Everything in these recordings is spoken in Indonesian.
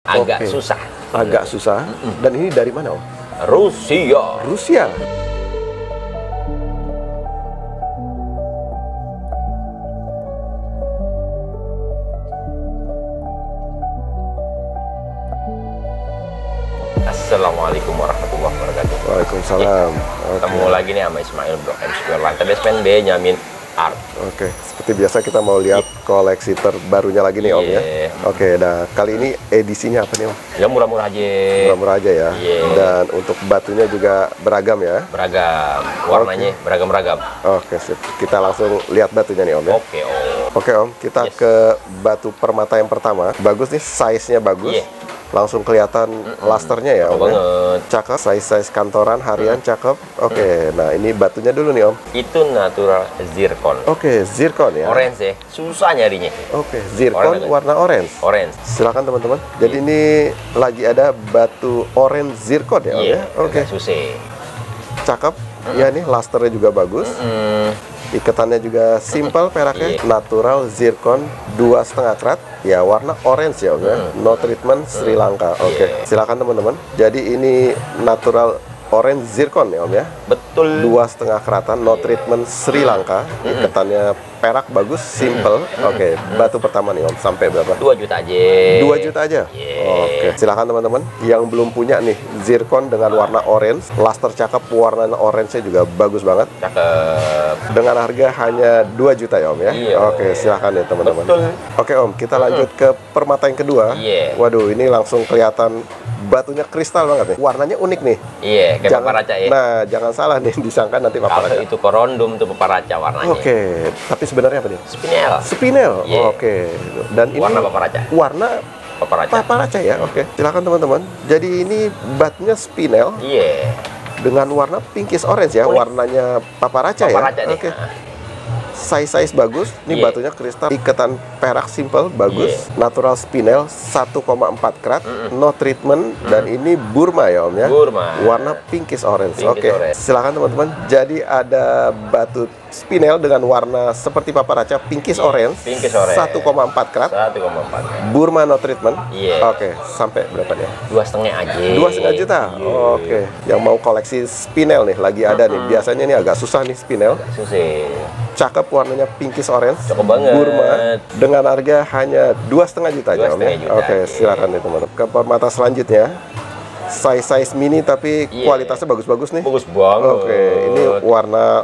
Agak susah. Agak susah. Dan ini dari mana, Om? Rusia. Rusia. Assalamualaikum warahmatullahi wabarakatuh. Waalaikumsalam. Ketemu lagi nih sama Ismail Blok M Square Lantai Basement B Nyamin Art. Oke, seperti biasa kita mau lihat koleksi terbarunya lagi nih, Om ya. Oke, nah kali ini edisinya apa nih, Om? Ya murah-murah aja. Murah-murah aja ya. Dan untuk batunya juga beragam ya. Beragam, warnanya beragam-beragam. Oke, sip. Kita langsung lihat batunya nih, Om ya. Oke, Om. Oke, Om, kita ke batu permata yang pertama. Bagus nih, size-nya bagus. Langsung kelihatan lasternya ya, Om. Banget. Cakep, size kantoran harian cakep. Oke, nah ini batunya dulu nih, Om. Itu natural zircon. Oke, zircon ya. Orange ya, susah nyarinya. Oke, zircon warna orange. Orange. Silakan teman-teman. Jadi ini lagi ada batu orange zircon ya, Om ya. Oke. Susah. Cakep. Ya nih, lasternya juga bagus. Ikatannya juga simple peraknya. Natural zircon 2,5 karat. Ya, warna orange ya, Om ya. No treatment Sri Lanka. Oke. Silakan teman-teman. Jadi ini natural orange zircon ya, Om ya. Betul. 2,5 karatan, no treatment Sri Lanka. Ikatannya perak bagus, simple. Oke, batu pertama nih, Om. Sampai berapa? 2 juta aja. 2 juta aja. Oke, silakan teman-teman yang belum punya nih zircon dengan warna orange, laster cakep, warna orange-nya juga bagus banget. Cakep. Dengan harga hanya 2 juta ya, Om ya. Oke, silakan ya teman-teman. Oke, Om, kita lanjut ke permata yang kedua. Waduh, ini langsung kelihatan batunya kristal banget nih. Warnanya unik nih. Iya, kayak paparaca ya. Nah, jangan salah nih, disangka nanti paparaca. Kalau itu korondum tuh paparaca warnanya. Oke, tapi sebenarnya apa nih? Spinel. Spinel. Oke. Dan ini warna paparaca. Warna paparaca. Paparaca ya. Oke. Silakan teman-teman. Jadi ini batunya spinel. Dengan warna pinkish orange ya, warnanya paparaca ya. Oke. Size bagus, ini batunya kristal, ikatan perak simple bagus, natural spinel 1,4 karat, no treatment, dan ini Burma ya, Om ya. Burma. Warna pinkish orange. Oke. Silakan teman-teman. Jadi ada batu spinel dengan warna seperti paparaca pinkish orange. 1,4 karat. 1,4. Burma no treatment. Oke, sampai berapa nih? 2,5 aja. 2,5 juta. Oke. Yang mau koleksi spinel nih lagi ada nih. Biasanya ini agak susah nih spinel. Susah. Cakep, warnanya pinkish orange. Cakep banget. Burma dengan harga hanya 2,5 juta aja, Om ya. Oke, silakan nih teman-teman. Ke permata selanjutnya. Size mini tapi kualitasnya bagus-bagus nih. Bagus banget. Oke, ini warna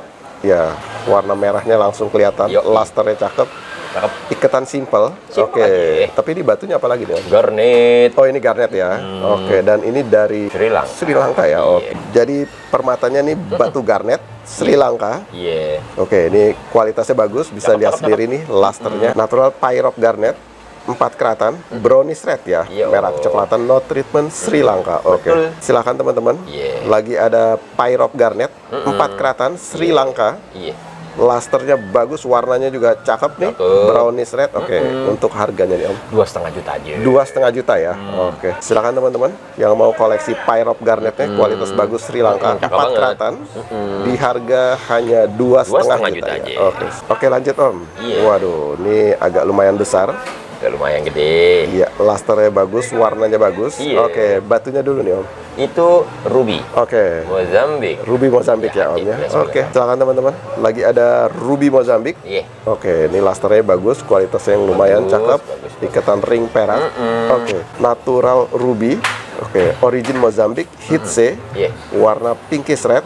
warna merahnya langsung kelihatan. Lasternya cakep. Ikatan simple. Oke. Tapi ini batunya apa lagi nih? Garnet. Oh, ini garnet ya. Oke, dan ini dari Sri Lanka ya. Oke. Jadi permatanya nih batu garnet Sri Lanka. Oke, ini kualitasnya bagus, bisa lihat sendiri nih lasternya. Natural pyrope garnet 4 keratan, brownish red ya, merah kecoklatan, no treatment Sri Lanka. Oke. Silakan teman-teman. Lagi ada pyrope garnet 4 keratan Sri Lanka. Lasternya bagus, warnanya juga cakep nih, brownish red. Oke, untuk harganya nih, Om, 2,5 juta aja. 2,5 juta ya. Oke, silakan teman-teman yang mau koleksi pyrope garnetnya, kualitas bagus Sri Lanka, 4 keratan, di harga hanya 2,5 juta ya. Oke, lanjut, Om. Waduh, ini agak lumayan besar. Lumayan gede. Iya, lasternya bagus, warnanya bagus. Oke, batunya dulu nih, Om. Itu ruby. Oke. Mozambik. Ruby Mozambik ya, Om ya. Oke, silakan teman-teman. Lagi ada ruby Mozambik. Oke, ini lasternya bagus, kualitasnya yang lumayan cakep. Ikatan ring perak. Oke, natural ruby. Oke, origin Mozambik, hit C, warna pinkish red,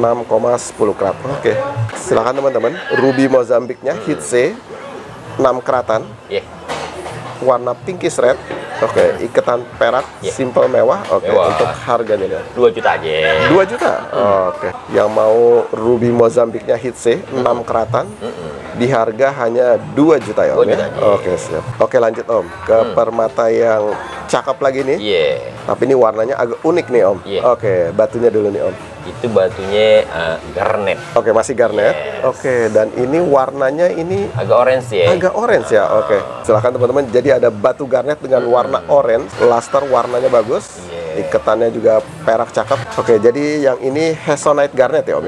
6,10 karat. Oke, silakan teman-teman. Ruby Mozambiknya hit C, 6 keratan. Warna pinkish red. Oke, ikatan perak simple mewah. Oke, untuk harganya 2 juta aja. 2 juta. Oke. Yang mau ruby Mozambiknya hit C 6 keratan. Di harga hanya 2 juta ya, Om ya. Oke, siap. Oke, lanjut, Om. Ke permata yang cakep lagi nih. Tapi ini warnanya agak unik nih, Om. Oke, batunya dulu nih, Om. Itu batunya garnet. Oke, masih garnet. Oke, dan ini warnanya ini agak orange ya. Agak orange ya. Oke. Silakan teman-teman. Jadi ada batu garnet dengan warna orange, laster warnanya bagus. Ikatannya juga perak cakep. Oke, jadi yang ini Hessonite garnet ya, Om ya.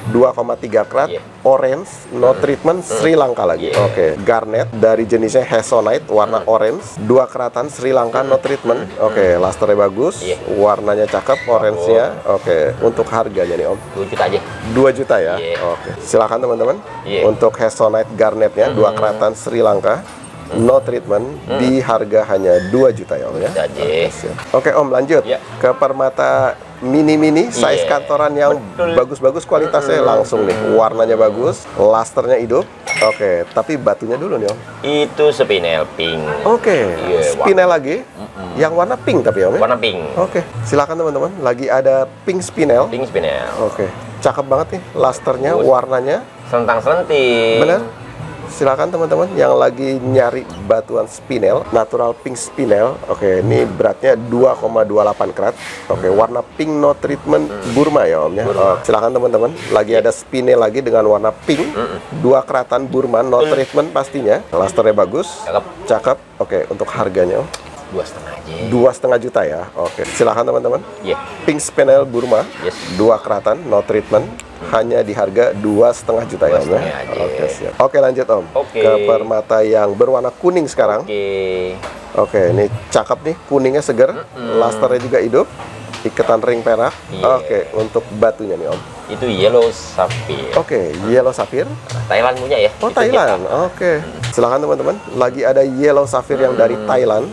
2,3 karat. Orange, no treatment, Sri Lanka lagi. Oke. Garnet dari jenisnya Hazelnut, warna orange, 2 keratan, Sri Lanka, no treatment. Oke, lusternya bagus, warnanya cakep, orange-nya. Oke, untuk harganya nih Om, 2 juta aja. 2 juta ya. Oke, silakan teman-teman. Untuk Hazelnut garnetnya 2 keratan, Sri Lanka, no treatment, di harga hanya 2 juta ya Om ya. Oke Om, lanjut ke permata mini size kantoran yang bagus-bagus, kualitasnya langsung nih, warnanya bagus, lusternya hidup. Oke, tapi batunya dulu nih Om. Itu spinel pink. Oke, spinel lagi, yang warna pink tapi Om ya? Warna pink. Oke, silakan teman-teman, lagi ada pink spinel. Pink spinel. Oke, cakep banget nih, lusternya, warnanya selentang-selenting. bener. Silakan teman-teman yang lagi nyari batuan spinel, natural pink spinel. Oke, ini beratnya 2,28 karat. Oke, warna pink, no treatment, Burma ya Om ya. Silakan teman-teman, lagi ada spinel lagi dengan warna pink, 2 keratan Burma, no treatment pastinya. Lusternya bagus, cakep. Oke, untuk harganya Om, 2,5 aja. 2,5 juta ya. Oke, silakan teman-teman. Pink spinel Burma, 2 keratan, no treatment, hanya di harga 2,5 juta ya Om ya. Oke, siap. Oke, lanjut Om. Ke permata yang berwarna kuning sekarang. Oke, ini cakep nih, kuningnya seger, lusternya juga hidup, ikatan ring perak. Oke, untuk batunya nih Om, itu yellow sapphire. Oke, yellow sapphire. Thailand punya ya. Oh, Thailand. Oke, silakan teman-teman, lagi ada yellow sapphire yang dari Thailand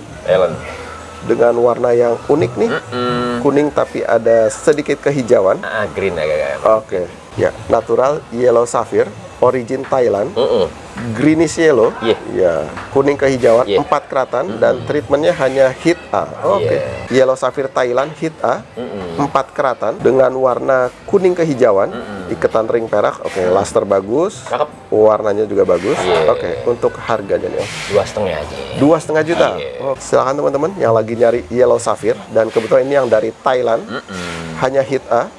dengan warna yang unik nih, kuning tapi ada sedikit kehijauan. Green agak. Oke, ya, natural yellow sapphire, origin Thailand, greenish yellow, ya, kuning kehijauan, 4 keratan, dan treatmentnya hanya hit A. Oke, yellow sapphire Thailand hit A, 4 keratan dengan warna kuning kehijauan, ikatan ring perak. Oke, luster bagus, warnanya juga bagus. Oke, untuk harganya nih Om, 2,5 aja. 2,5 juta. Silakan teman-teman yang lagi nyari yellow sapphire, dan kebetulan ini yang dari Thailand, hanya hit A,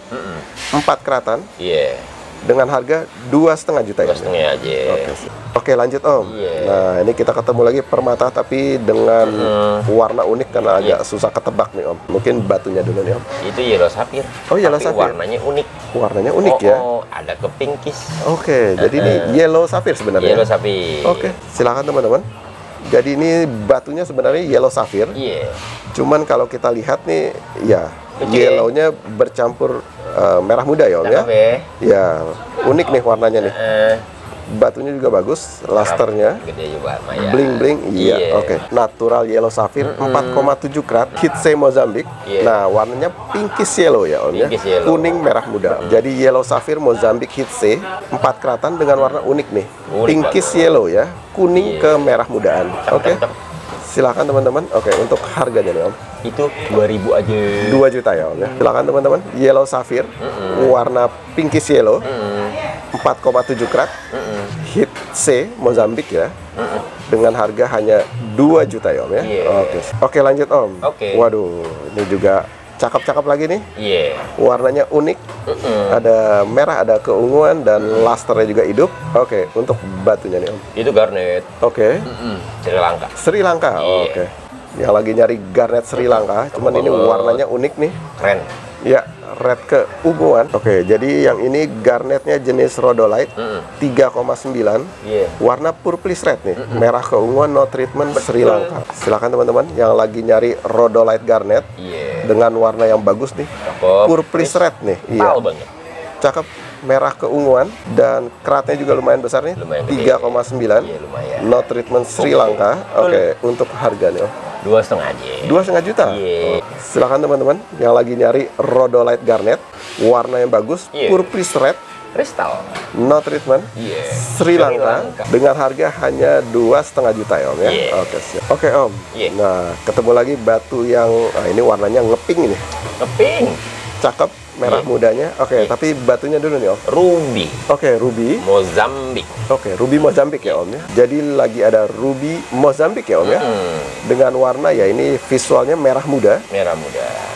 4 keratan, dengan harga 2,5 juta ya. 2,5 aja. Oke, lanjut Om. Nah, ini kita ketemu lagi permata tapi dengan warna unik karena agak susah ketebak nih Om. Mungkin batunya dulu nih Om. Itu yellow sapphire. Oh, yellow sapphire. Warnanya unik. Warnanya unik ya. Ada ke pinkish. Oke, jadi ini yellow sapphire sebenarnya. Yellow sapphire. Oke, silakan teman-teman. Jadi ini batunya sebenarnya yellow sapphire. Cuman kalau kita lihat nih, ya yellownya bercampur merah muda ya Om ya. Ya, unik nih warnanya nih. Batunya juga bagus, lusternya bling-bling. Oke, natural yellow sapphire, 4,7 karat, Hitsé Mozambik. Nah, warnanya pinkish yellow ya Om ya, kuning merah muda. Jadi yellow sapphire Mozambik Hitsé, 4 keratan dengan warna unik nih, pinkish yellow ya, kuning ke merah mudaan. Oke, silakan teman-teman. Oke, untuk harganya nih Om, itu 2.000 aja. 2 juta ya Om ya. Silakan teman-teman, yellow sapphire, warna pinkish yellow, 4,7 karat, Hitsé Mozambik ya, dengan harga hanya 2 juta ya Om ya. Oke, lanjut Om. Waduh, ini juga cakep-cakep lagi nih. Warnanya unik, ada merah, ada keunguan, dan lusternya juga hidup. Oke, untuk batunya nih Om, itu garnet. Sri Lanka. Sri Lanka. Oke, yang lagi nyari garnet Sri Lanka, cuman ini warnanya unik nih, keren ya, red keunguan. Oke, jadi yang ini garnetnya jenis rhodolite, 3,9, warna purplish red nih, merah keunguan, no treatment, Sri Lanka. Silakan teman-teman yang lagi nyari rhodolite garnet dengan warna yang bagus nih, purplish red nih. Cakep, merah keunguan, dan keratnya juga lumayan besar nih, 3,9, no treatment, Sri Lanka. Oke, untuk harganya 2,5 aja. 2,5 juta. Silakan teman-teman yang lagi nyari rhodolite garnet, warna yang bagus, purplish red, kristal, no treatment, Sri Lanka, dengan harga hanya 2,5 juta ya Om ya. Oke, siap. Oke Om. Nah, ketemu lagi batu yang ini warnanya ngeping ini. Ngeping. Cakep, merah mudanya. Oke, tapi batunya dulu nih Om. Ruby. Oke, ruby Mozambik. Oke, ruby Mozambik ya Om ya. Jadi lagi ada ruby Mozambik ya Om ya. Dengan warna ya ini visualnya merah muda. Merah muda.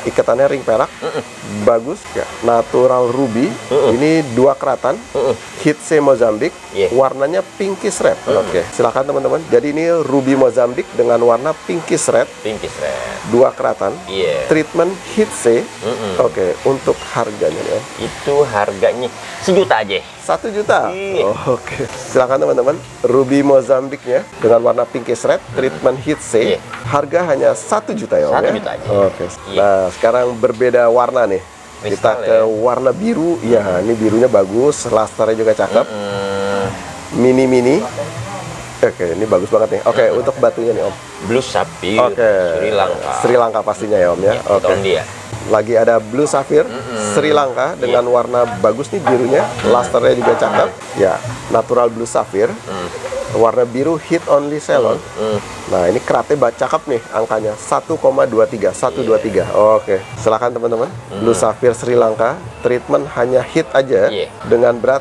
ikatannya ring perak, bagus ya. Natural ruby, ini 2 keratan, Hitsei Mozambik, warnanya pinkish red. Oke, silakan teman-teman. Jadi ini ruby Mozambik dengan warna pinkish red, 2 keratan, treatment Hitsei. Oke, untuk harganya ya. Itu harganya 1 juta aja. 1 juta. Oke, silakan teman-teman. Ruby Mozambiknya dengan warna pinkish red, treatment Hitsei, harga hanya 1 juta ya. 1 juta aja. Oke. Nah, sekarang berbeda warna nih. Kita ke warna biru. Ya, ini birunya bagus, lasternya juga cakep. Mini. Oke, ini bagus banget nih. Oke, untuk batunya nih Om. Blue Sapphire, Sri Lanka. Sri Lanka pastinya ya Om ya. Oke. Lagi ada Blue Sapphire, Sri Lanka dengan warna bagus nih birunya, lasternya juga cakep. Ya, natural Blue Sapphire. Warna biru hit only salon. Nah, ini keratnya cakep nih angkanya 1,23. Oke, silakan teman-teman. Blue Sapphire Sri Lanka, treatment hanya hit aja dengan berat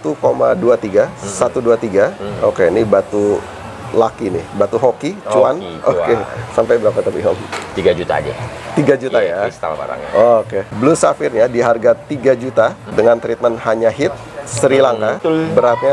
1,23. Oke, ini batu laki nih, batu hoki, cuan. Oke, sampai berapa tapi Om? 3 juta aja. 3 juta ya. Kristal barangnya. Oke. Blue Sapphire-nya di harga 3 juta dengan treatment hanya hit Sri Lanka, beratnya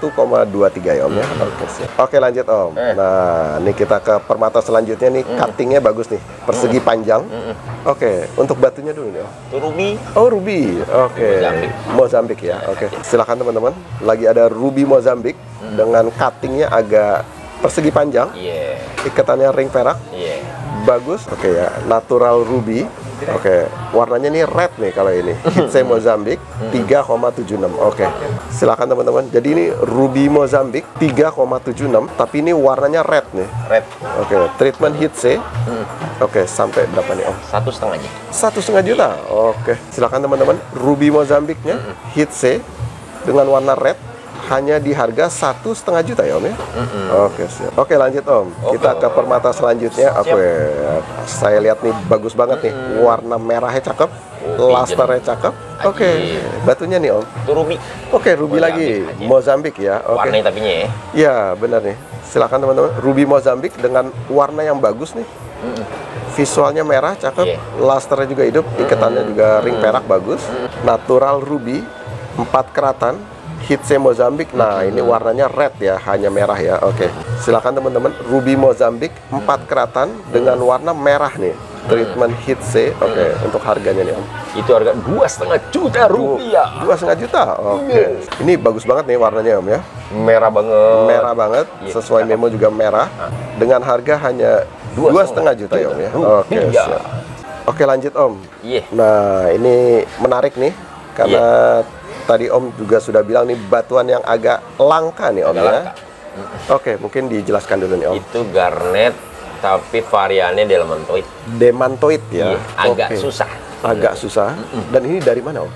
1,23 ya Om ya. Oke, siap. Oke, lanjut Om. Nah, ini kita ke permata selanjutnya nih, cuttingnya bagus nih, persegi panjang. Oke, untuk batunya dulu nih Om. Itu ruby. Oh, ruby. Oke. Mozambik ya. Oke. Silakan teman-teman. Lagi ada ruby Mozambik dengan cuttingnya agak persegi panjang. Ikatannya ring perak. Bagus. Oke ya, natural ruby. Oke, warnanya nih red nih kalau ini. Hitsei Mozambik 3,76. Oke. Silakan teman-teman. Jadi ini ruby Mozambik 3,76, tapi ini warnanya red nih. Oke, treatment Hitsei. Oke, sampai berapa nih Om? 1,5 aja. 1,5 juta. Oke. Silakan teman-teman. Ruby Mozambiknya Hitsei dengan warna red hanya di harga 1,5 juta ya Om ya. Oke, siap. Oke, lanjut Om. Kita ke permata selanjutnya. Oke, saya lihat nih bagus banget nih. Warna merahnya cakep, lasternya cakep. Oke, batunya nih Om. Itu ruby. Oke, ruby lagi. Mozambik ya. Oke. Warnanya tapinya ya. Ya, benar nih. Silakan teman-teman. Ruby Mozambik dengan warna yang bagus nih. Visualnya merah, cakep. Lasternya juga hidup, ikatannya juga ring perak bagus. Natural ruby, 4 keratan. Hitsei Mozambik. Nah, ini warnanya red ya, hanya merah ya. Oke. Silakan teman-teman, ruby Mozambik 4 keratan dengan warna merah nih. Treatment Hitsei. Oke, untuk harganya nih Om. Itu harga 2,5 juta rupiah. 2,5 juta. Oke. Ini bagus banget nih warnanya Om ya. Merah banget. Merah banget. Sesuai memo juga merah. Dengan harga hanya 2,5 juta ya Om ya. Oke. Siap. Oke, lanjut Om. Nah, ini menarik nih karena tadi Om juga sudah bilang nih batuan yang agak langka nih Om ya. Oke, mungkin dijelaskan dulu nih Om. Itu garnet tapi variannya demantoid. Demantoid ya. Agak susah. Agak susah. Dan ini dari mana Om?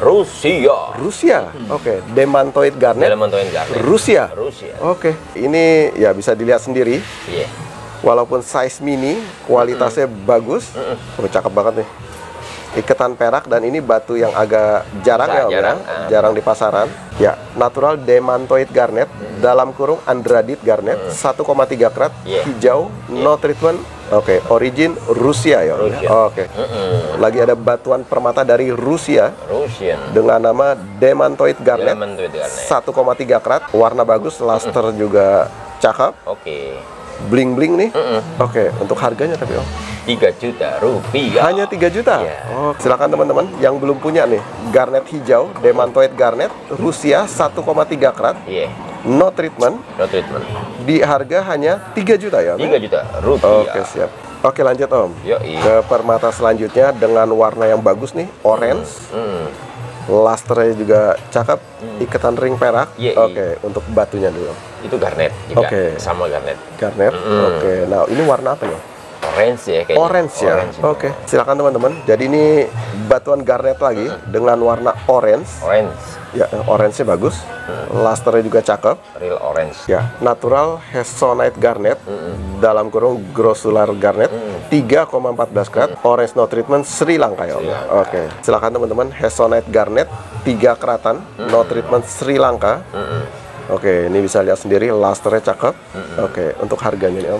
Rusia. Oke, demantoid garnet. Rusia. Oke. Ini ya bisa dilihat sendiri. Walaupun size mini, kualitasnya bagus. Cakep banget nih. Ikatan perak dan ini batu yang agak jarang ya Om ya, jarang di pasaran. Ya, natural demantoid garnet dalam kurung andradit garnet 1,3 karat, hijau, no treatment. Oke, origin Rusia ya Om ya. Oke. Lagi ada batuan permata dari Rusia dengan nama demantoid garnet 1,3 karat, warna bagus, laster juga cakep. Bling-bling nih. Oke, untuk harganya tapi Om 3 juta rupiah. Hanya 3 juta? Oh, silakan teman-teman yang belum punya nih. Garnet hijau, demantoid garnet, Rusia 1,3 karat. No treatment. Di harga hanya 3 juta ya Om? 3 juta rupiah. Oke, siap. Oke, lanjut Om. Ke permata selanjutnya dengan warna yang bagus nih, orange. Lasternya juga cakep, ikatan ring perak. Oke, untuk batunya dulu. Itu garnet juga, sama garnet. Oke, nah ini warna apa nih? Orange ya kayaknya. Orange ya. Oke, silakan teman-teman. Jadi ini batuan garnet lagi dengan warna orange. Ya, orange-nya bagus. Lasternya juga cakep. Real orange. Ya, natural hessonite garnet dalam kurung grossular garnet 3,14 karat. Orange no treatment Sri Lanka ya Om. Oke, silakan teman-teman. Hessonite garnet 3 keratan, no treatment Sri Lanka. Oke, ini bisa lihat sendiri, lasternya cakep. Oke, untuk harganya nih Om.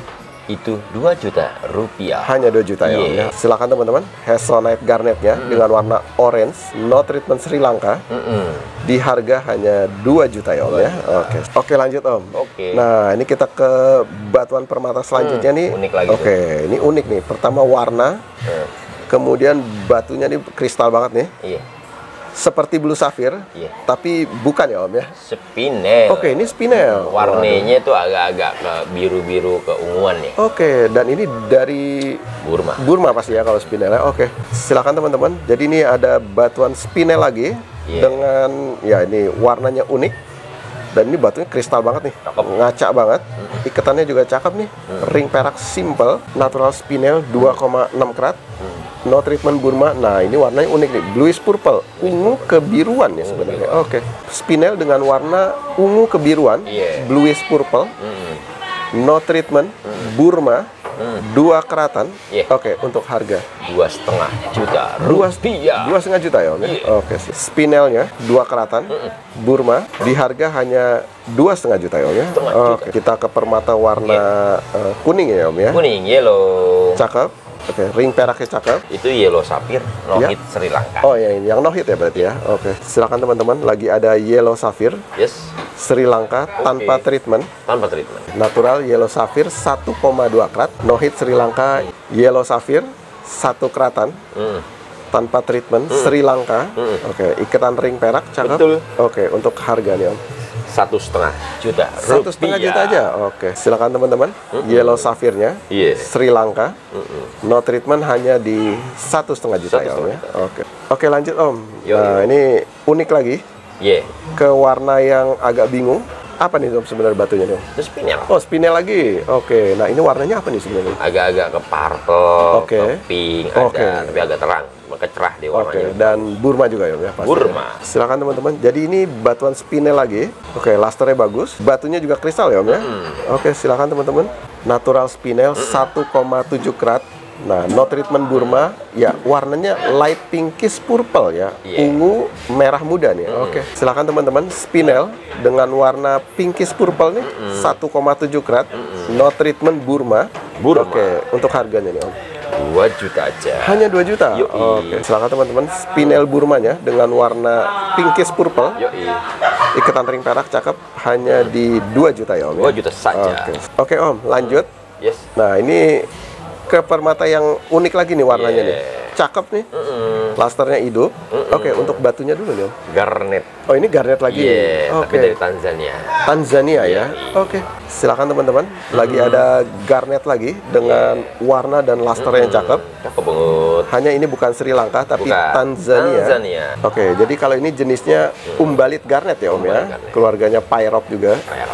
Itu 2 juta rupiah. Hanya 2 juta ya Om ya. Silakan teman-teman, Hazelnite garnetnya dengan warna orange, no treatment Sri Lanka. Di harga hanya 2 juta ya Om ya. Oke, lanjut Om. Nah, ini kita ke batuan permata selanjutnya nih. Unik lagi. Ini unik nih. Pertama warna, kemudian batunya nih kristal banget nih. Iya. Seperti blue sapphire, tapi bukan ya Om ya. Spinel. Ini spinel. Warnanya itu agak-agak ke biru-biru keunguan nih. Dan ini dari Burma. Burma pasti ya kalau spinelnya. Silakan teman-teman. Jadi ini ada batuan spinel lagi dengan ya ini warnanya unik. Dan ini batunya kristal banget nih. Ngaca banget. Ikatannya juga cakep nih. Ring perak simple, natural spinel 2,6 karat. No treatment Burma. Nah, ini warnanya unik nih, bluish purple, ungu kebiruan ya sebenarnya. Spinel dengan warna ungu kebiruan, bluish purple. No treatment Burma, 2 karatan. Untuk harga 2,5 juta rupiah. 2,5 juta ya Om ya. Spinelnya 2 karatan Burma, di harga hanya 2,5 juta ya Om ya. Kita ke permata warna kuning ya Om ya. Kuning, yellow. Cakep. Ring peraknya cakep. Itu yellow sapphire, no hit Sri Lanka. Ini yang no hit ya berarti ya. Silakan teman-teman, lagi ada yellow sapphire. Sri Lanka tanpa treatment. Tanpa treatment. Natural yellow sapphire 1,2 karat. No hit Sri Lanka yellow sapphire 1 karatan. Tanpa treatment Sri Lanka. Ikatan ring perak cakep. Betul. Untuk harga nih Om. 1,5 juta rupiah. 1,5 juta aja. Silakan teman-teman. Yellow sapphire-nya Sri Lanka. No treatment hanya di 1,5 juta ya Om ya. Lanjut Om. Nah, ini unik lagi. Ke warna yang agak bingung. Apa nih Om sebenarnya batunya nih Om? Itu spinel. Spinel lagi. Nah, ini warnanya apa nih sebenarnya? Agak-agak ke purple, ke pink ada, tapi agak terang. Maka cerah deh warnanya. Dan Burma juga ya Om ya? Burma. Silakan teman-teman. Jadi ini batuan spinel lagi. Lusternya bagus. Batunya juga kristal ya Om ya? Silakan teman-teman. Natural spinel 1,7 karat. Nah, no treatment Burma, ya warnanya light pinkish purple ya, ungu merah muda nih. Silakan teman-teman, spinel dengan warna pinkish purple nih, 1,7 karat, no treatment Burma. Untuk harganya nih Om. 2 juta aja. Hanya 2 juta. Silakan teman-teman, spinel Burmanya dengan warna pinkish purple. Ikatan ring perak cakep, hanya di 2 juta ya Om. 2 juta saja. Om, lanjut. Nah, ini ke permata yang unik lagi nih warnanya nih. Cakep nih. Lusternya hidup. Untuk batunya dulu nih Om. Garnet. Ini garnet lagi. Tapi dari Tanzania. Tanzania ya. Silakan teman-teman. Lagi ada garnet lagi dengan warna dan luster yang cakep. Cakep banget. Hanya ini bukan Sri Lanka tapi Tanzania. Jadi kalau ini jenisnya umbalit garnet ya Om ya. Keluarganya Pyrop juga.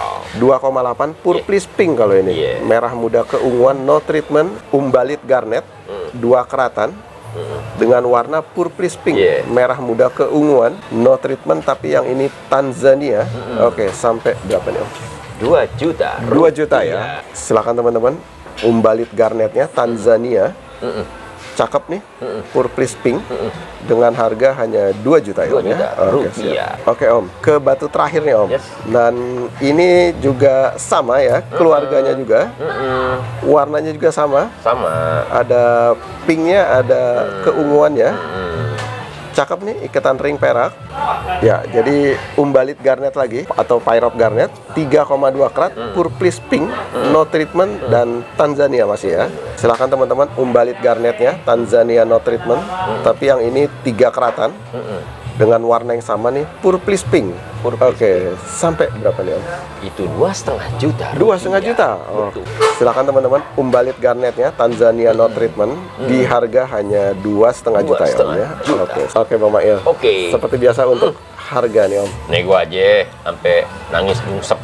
2,8 purplish pink kalau ini. Merah muda keunguan, no treatment, umbalit garnet, 2 karatan. Dengan warna purplish pink, merah muda keunguan, no treatment, tapi yang ini Tanzania. Sampai berapa nih Om? 2 juta. 2 juta ya. Silakan teman-teman. Umbalit garnetnya Tanzania. Cakep nih, purplish pink. Dengan harga hanya 2 juta ya Om ya. Om, ke batu terakhir nih Om. Dan ini juga sama ya, keluarganya juga. Warnanya juga sama. Ada pinknya, ada keunguannya. Cakep nih, ikatan ring perak. Ya, jadi umbalit garnet lagi atau Pyrop garnet 3,2 karat, purplish pink, no treatment, dan Tanzania masih ya. Silakan teman-teman, umbalit garnetnya Tanzania no treatment, tapi yang ini 3 karatan. Dengan warna yang sama nih, purplish pink. Sampai berapa nih Om? Itu 2,5 juta. 2,5 juta. Silakan teman-teman, umbalit garnetnya Tanzania no treatment, di harga hanya 2,5 juta ya Om ya. Bang Mail. Seperti biasa untuk harga nih Om. Nego aja sampai nangis nyungsep.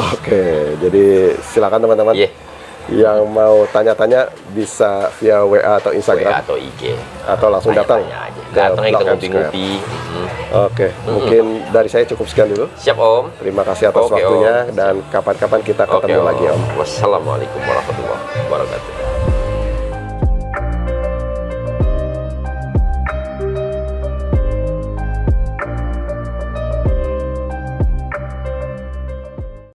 Jadi silakan teman-teman. Yang mau tanya-tanya bisa via WA atau Instagram atau IG atau langsung datang kita ngopi-ngopi. Mungkin dari saya cukup sekian dulu. Siap Om. Terima kasih atas waktunya Om. Dan kapan-kapan kita ketemu lagi Om. Wassalamualaikum warahmatullahi wabarakatuh.